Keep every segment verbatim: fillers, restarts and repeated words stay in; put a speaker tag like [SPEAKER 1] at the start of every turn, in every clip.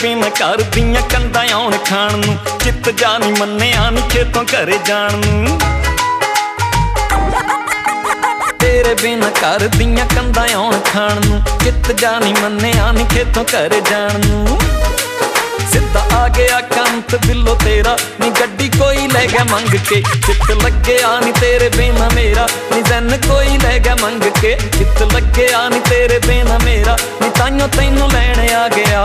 [SPEAKER 1] बिना घर दियां कंधां आउण खाण नूं, चित जा नी मन्निया नी खेतों घरे जाण नूं। तेरे बिना घर दियां कंधां आउण खाण नूं, चित जा नी मन्निया नी खेतों घरे जाण नूं। सिद्धा आ गया कंत बिल्लो तेरा, नी गड्डी कोई ले गया मंग के, चित लगे आ नी तेरे बिना मेरा, नी जन कोई ले गया मंग के, चित लगे आ नी तेरे बिना मेरा, नी ताइयों तैनू लैण आ गया।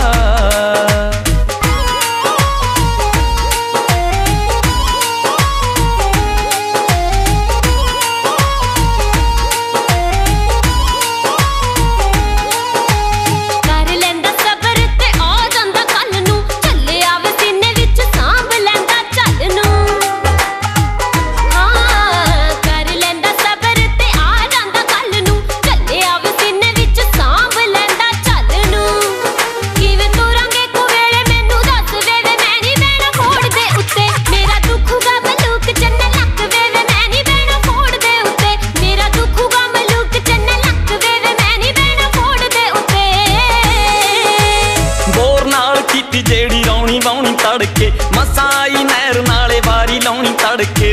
[SPEAKER 1] जेड़ी रौनी वाउनी तड़के, मसाई नहर नाले वारी लाउनी तड़के।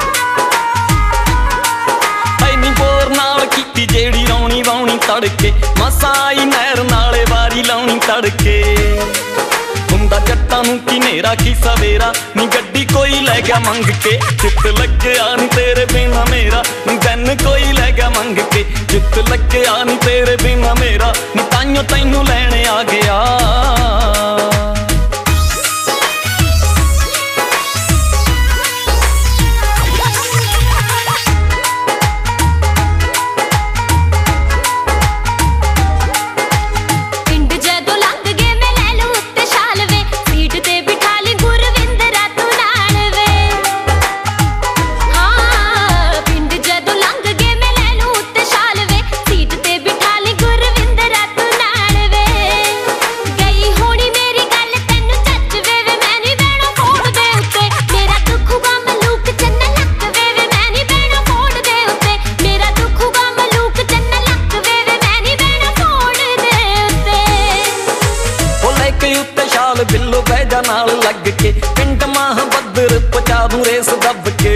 [SPEAKER 1] ऐनी बोर नाल कीती जेड़ी रौनी वाउनी तड़के, मसाई नहर नाले वारी लाउनी तड़के। हुंदा जट्टां नूं की नेरा की सवेरा, नी गड्डी कोई लै गया मंग के, चित लग्या नी तेरे बिना मेरा, नी जन कोई लै गया मंग के, चित लग्या नी तेरे बिना मेरा, नी ताइयों तैनू लैण आ गया। बिल्लो बैजा नाल लग के, पिंड माह बदर पचा दूं रेस दब के।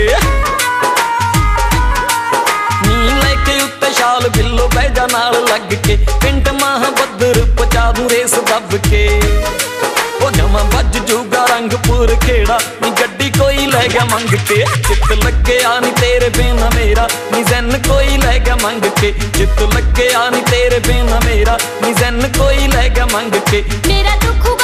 [SPEAKER 1] नी लैके उत्ते शाल बिल्लो बैजा नाल लग के, पिंड माह बदर पचा दूं रेस दब के। ओ जमा बज जूगा रंगपुर खेड़ा, नी गड्डी कोई लै गया मंग के, चित लगे आ नी तेरे बिना मेरा, नी जन कोई लै गया मंग के, चित लगे आ नी तेरे बिना मेरा, नी जन कोई लै गया मंग के।
[SPEAKER 2] मेरा दुख